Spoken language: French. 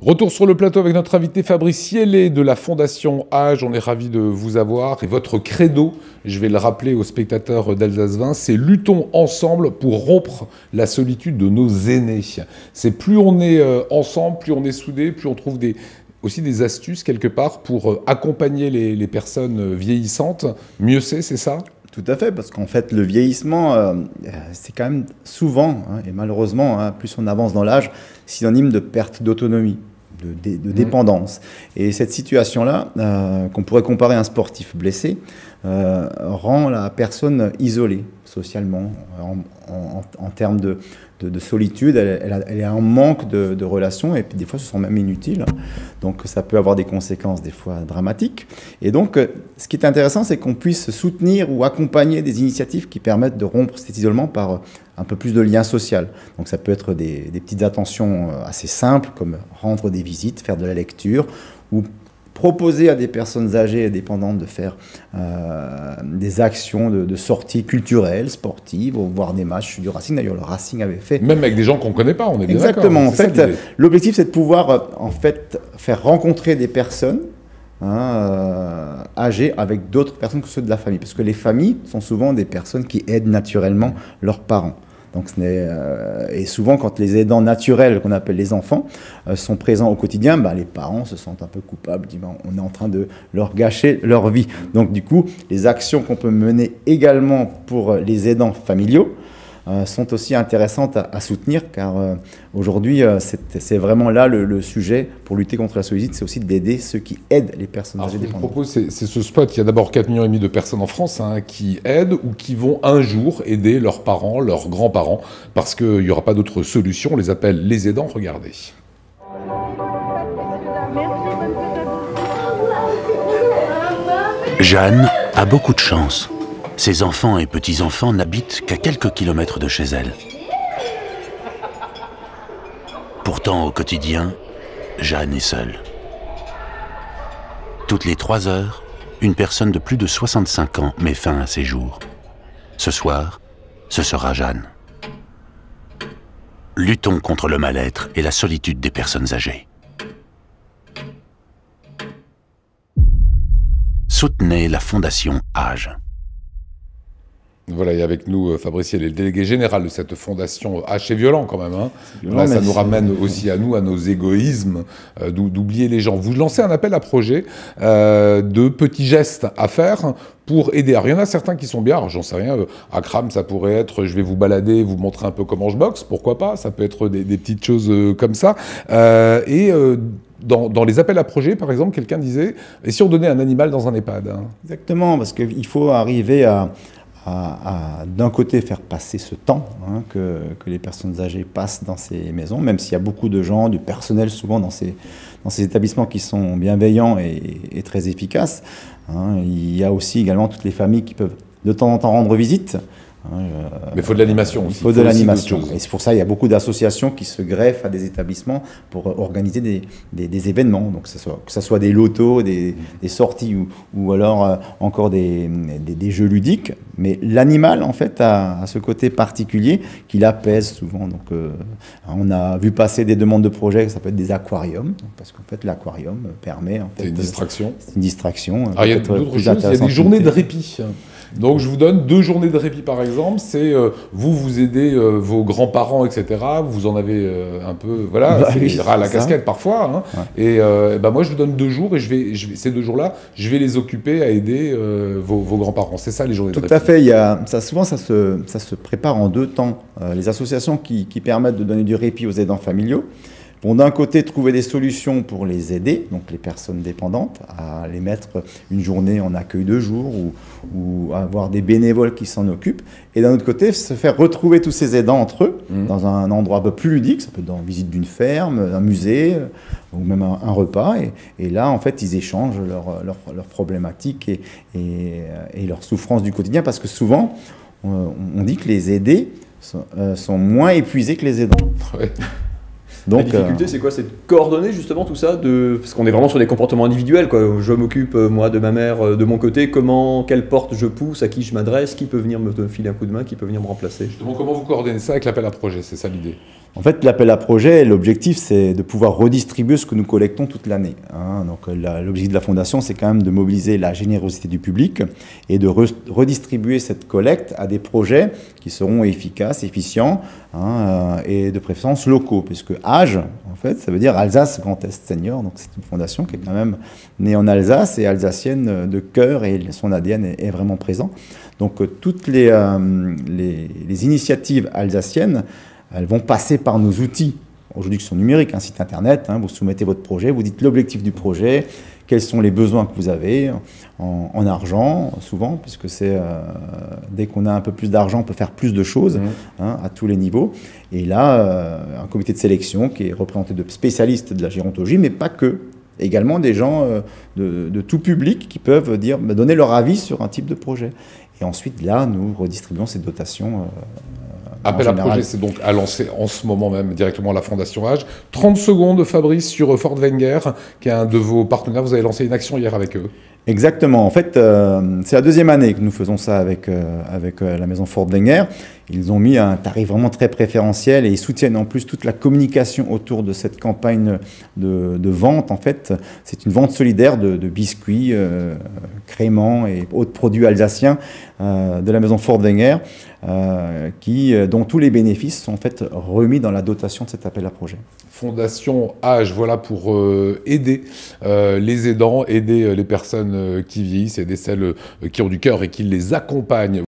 Retour sur le plateau avec notre invité Fabrice Siélé de la Fondation Age. On est ravis de vous avoir. Et votre credo, je vais le rappeler aux spectateurs d'Alsace 20, c'est « Luttons ensemble pour rompre la solitude de nos aînés ». C'est plus on est ensemble, plus on est soudés, plus on trouve aussi des astuces quelque part pour accompagner les personnes vieillissantes. Mieux c'est ça ? Tout à fait, parce qu'en fait, le vieillissement, c'est quand même souvent, et malheureusement, plus on avance dans l'âge, synonyme de perte d'autonomie, de dépendance. Et cette situation-là, qu'on pourrait comparer à un sportif blessé, rend la personne isolée socialement, en termes de solitude. Elle est en manque de relations, et puis des fois ce sont même inutiles. Donc ça peut avoir des conséquences des fois dramatiques. Et donc ce qui est intéressant, c'est qu'on puisse soutenir ou accompagner des initiatives qui permettent de rompre cet isolement par un peu plus de lien social. Donc ça peut être des petites attentions assez simples, comme rendre des visites, faire de la lecture, ou proposer à des personnes âgées et dépendantes de faire des actions de sorties culturelles, sportives, ou voir des matchs du Racing. D'ailleurs, le Racing avait fait... Même avec des gens qu'on ne connaît pas, on est bien d'accord. Exactement. En fait, l'objectif, c'est de pouvoir faire rencontrer des personnes âgées avec d'autres personnes que ceux de la famille. Parce que les familles sont souvent des personnes qui aident naturellement leurs parents. Donc, et souvent, quand les aidants naturels, qu'on appelle les enfants, sont présents au quotidien, les parents se sentent un peu coupables, disent on est en train de leur gâcher leur vie. Donc, du coup, les actions qu'on peut mener également pour les aidants familiaux sont aussi intéressantes à soutenir, car aujourd'hui, c'est vraiment là le sujet pour lutter contre la solitude, c'est aussi d'aider ceux qui aident les personnes âgées dépendantes. Ce que je propose, c'est ce spot. Il y a d'abord 4,5 millions de personnes en France qui aident ou qui vont un jour aider leurs parents, leurs grands-parents, parce qu'il n'y aura pas d'autre solution. On les appelle les aidants. Regardez. Jeanne a beaucoup de chance. Ses enfants et petits-enfants n'habitent qu'à quelques kilomètres de chez elle. Pourtant, au quotidien, Jeanne est seule. Toutes les 3 heures, une personne de plus de 65 ans met fin à ses jours. Ce soir, ce sera Jeanne. Luttons contre le mal-être et la solitude des personnes âgées. Soutenez la Fondation Age. Voilà, et avec nous, Fabrice Siélé, le délégué général de cette fondation Age. C'est violent quand même. Violent, là, ça nous ramène aussi à nous, à nos égoïsmes, d'oublier les gens. Vous lancez un appel à projet de petits gestes à faire pour aider. Alors, il y en a certains qui sont bien, alors j'en sais rien, à Cram, ça pourrait être, je vais vous balader, vous montrer un peu comment je boxe, pourquoi pas, ça peut être des petites choses comme ça. Dans les appels à projets, par exemple, quelqu'un disait, et si on donnait un animal dans un EHPAD Exactement, parce qu'il faut arriver à d'un côté faire passer ce temps que les personnes âgées passent dans ces maisons, même s'il y a beaucoup de gens, du personnel souvent dans ces établissements qui sont bienveillants et très efficaces. Il y a aussi également toutes les familles qui peuvent de temps en temps rendre visite. Mais il faut de l'animation aussi. Il faut de l'animation. Et c'est pour ça qu'il y a beaucoup d'associations qui se greffent à des établissements pour organiser des événements. Donc que ce soit des lotos, des sorties ou alors encore des jeux ludiques. Mais l'animal, en fait, a ce côté particulier qui l'apaise souvent. Donc on a vu passer des demandes de projets, ça peut être des aquariums, parce qu'en fait l'aquarium permet... C'est une distraction. C'est une distraction. Il y a d'autres choses, il y a des journées de répit. Donc je vous donne 2 journées de répit par exemple, c'est vous aidez vos grands-parents, etc. Vous en avez un peu, voilà, c'est à la casquette parfois. Et moi je vous donne 2 jours et ces 2 jours-là, je vais les occuper à aider vos grands-parents. C'est ça les journées de répit. Tout à fait, souvent ça se prépare en 2 temps. Les associations qui permettent de donner du répit aux aidants familiaux vont d'un côté trouver des solutions pour les aider, donc les personnes dépendantes, à les mettre une journée en accueil de jour ou avoir des bénévoles qui s'en occupent. Et d'un autre côté, se faire retrouver tous ces aidants entre eux dans un endroit un peu plus ludique, ça peut être dans la visite d'une ferme, un musée ou même un repas. Et là, en fait, ils échangent leurs problématiques et leurs souffrances du quotidien, parce que souvent, on dit que les aidés sont moins épuisés que les aidants. Ouais. Donc, la difficulté, c'est quoi? C'est de coordonner justement tout ça, parce qu'on est vraiment sur des comportements individuels, quoi. Je m'occupe, moi, de ma mère, de mon côté, quelle porte je pousse, à qui je m'adresse, qui peut venir me filer un coup de main, qui peut venir me remplacer. Justement, comment vous coordonnez ça avec l'appel à projet? C'est ça l'idée? En fait, l'appel à projet, l'objectif, c'est de pouvoir redistribuer ce que nous collectons toute l'année. Donc, l'objectif de la Fondation, c'est quand même de mobiliser la générosité du public et de redistribuer cette collecte à des projets qui seront efficaces, efficients et de préférence locaux, puisque AGE, en fait, ça veut dire Alsace Grand Est Senior. Donc, c'est une fondation qui est quand même née en Alsace et alsacienne de cœur, et son ADN est vraiment présent. Donc, toutes les initiatives alsaciennes, elles vont passer par nos outils, aujourd'hui qui sont numériques, un site internet, vous soumettez votre projet, vous dites l'objectif du projet, quels sont les besoins que vous avez en argent, souvent, puisque c'est dès qu'on a un peu plus d'argent, on peut faire plus de choses à tous les niveaux. Et là, un comité de sélection qui est représenté de spécialistes de la gérontologie, mais pas que. Également des gens de tout public qui peuvent donner leur avis sur un type de projet. Et ensuite, là, nous redistribuons ces dotations. Appel à projet, c'est donc à lancer en ce moment même directement à la Fondation AGE. 30 secondes, Fabrice, sur Fort Wenger, qui est un de vos partenaires. Vous avez lancé une action hier avec eux. Exactement. En fait, c'est la deuxième année que nous faisons ça avec la maison Fort Wenger. Ils ont mis un tarif vraiment très préférentiel et ils soutiennent en plus toute la communication autour de cette campagne de vente. En fait, c'est une vente solidaire de biscuits, créments et autres produits alsaciens de la maison Fort Wenger, dont tous les bénéfices sont en fait remis dans la dotation de cet appel à projet. Fondation AGE, voilà pour aider les aidants, aider les personnes qui vieillissent, aider celles qui ont du cœur et qui les accompagnent.